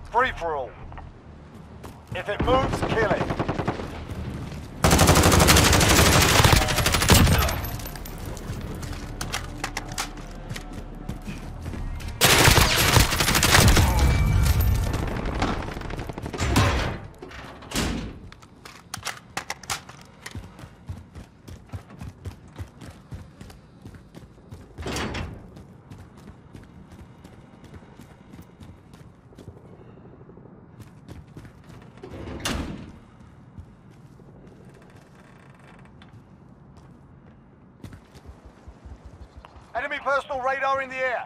Free-for-all. If it moves, kill it. Enemy personal radar in the air.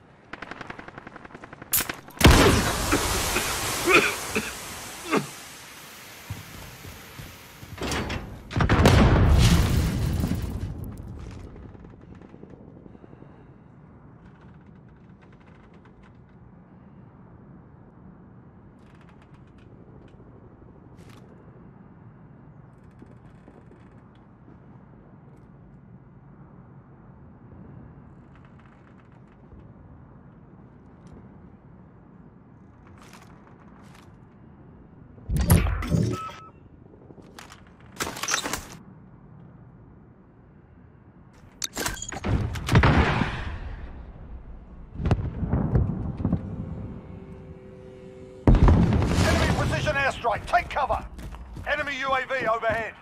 Airstrike, take cover! Enemy UAV overhead.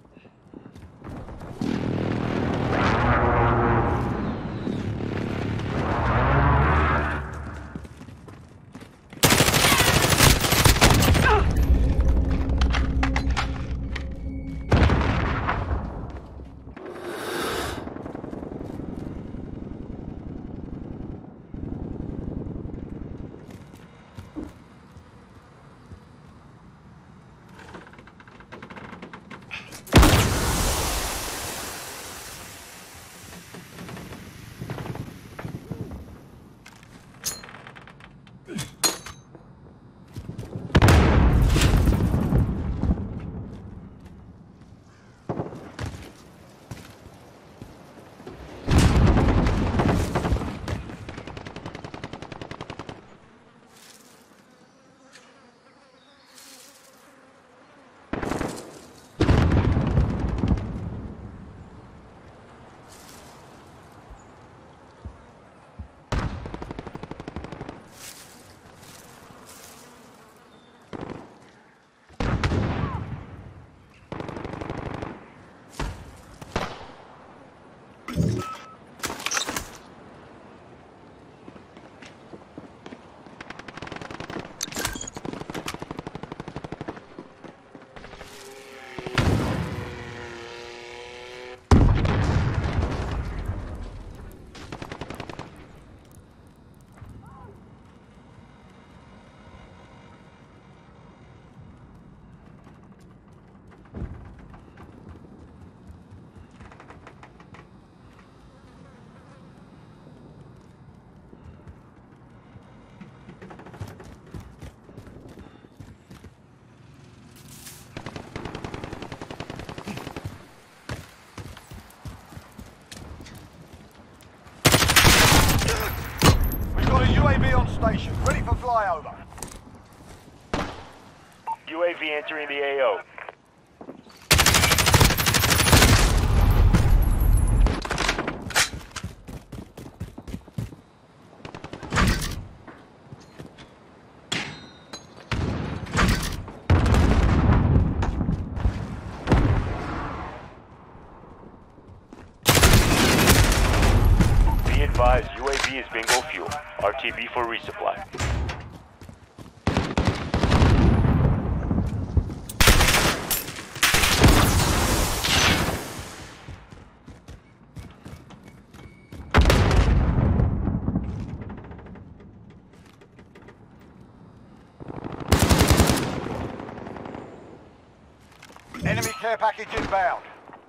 UAV on station, ready for flyover. UAV entering the AO. Be advised, UAV is bingo fuel. RTB for resupply. Enemy care package inbound.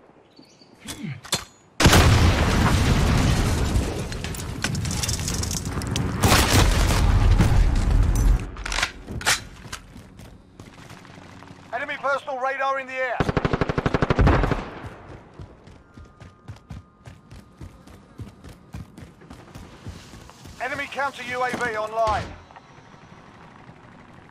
Enemy personal radar in the air. Enemy counter UAV online.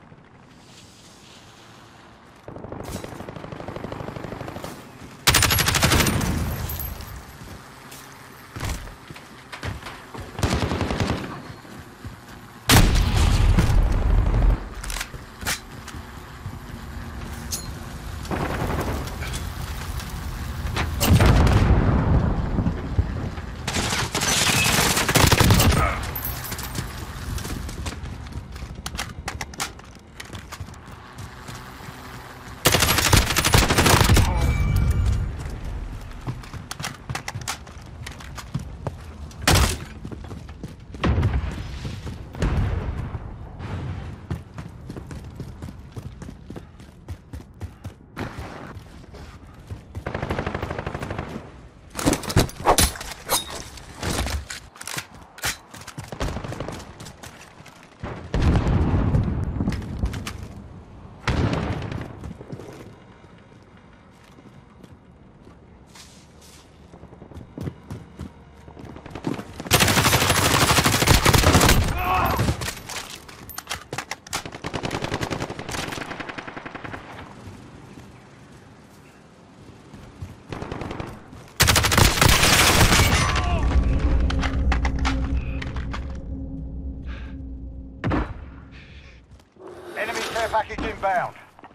Care package inbound.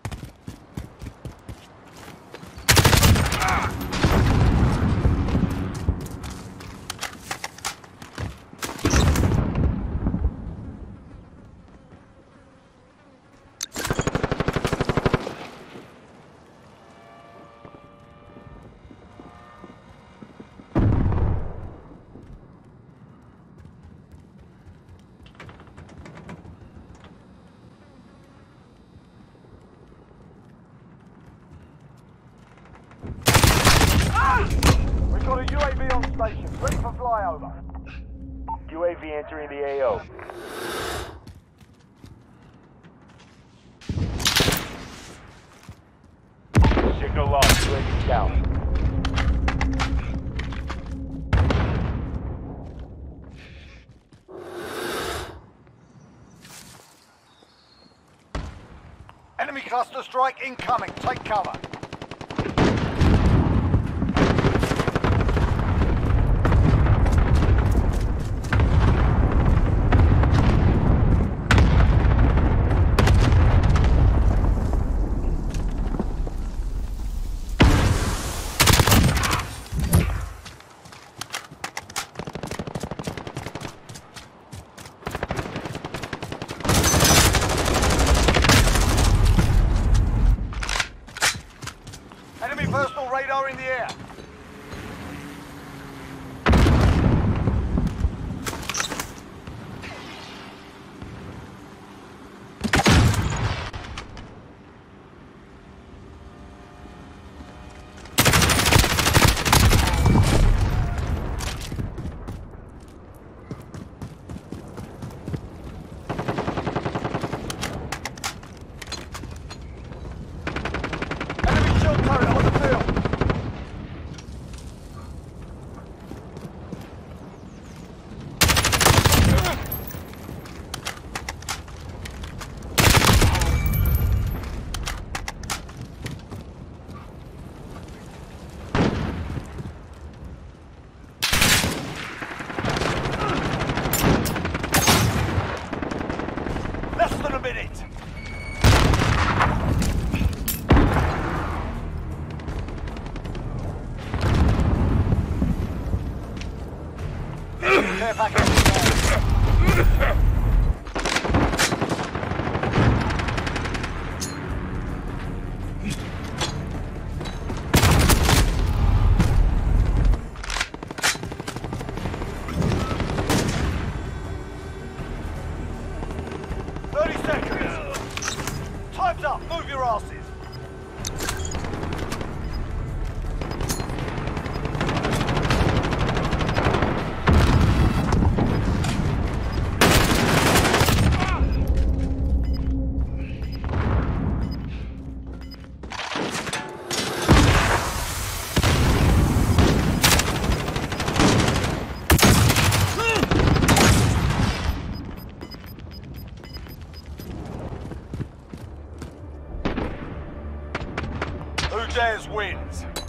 We've got a UAV on station, ready for flyover. UAV entering the AO. Signal lost. UAV down. Enemy cluster strike incoming. Take cover. Enemy personal radar in the air. Enemy shield turret on the field. Less than a minute. Care package inbound. 30 seconds. Time's up. Move your asses. Who dares wins.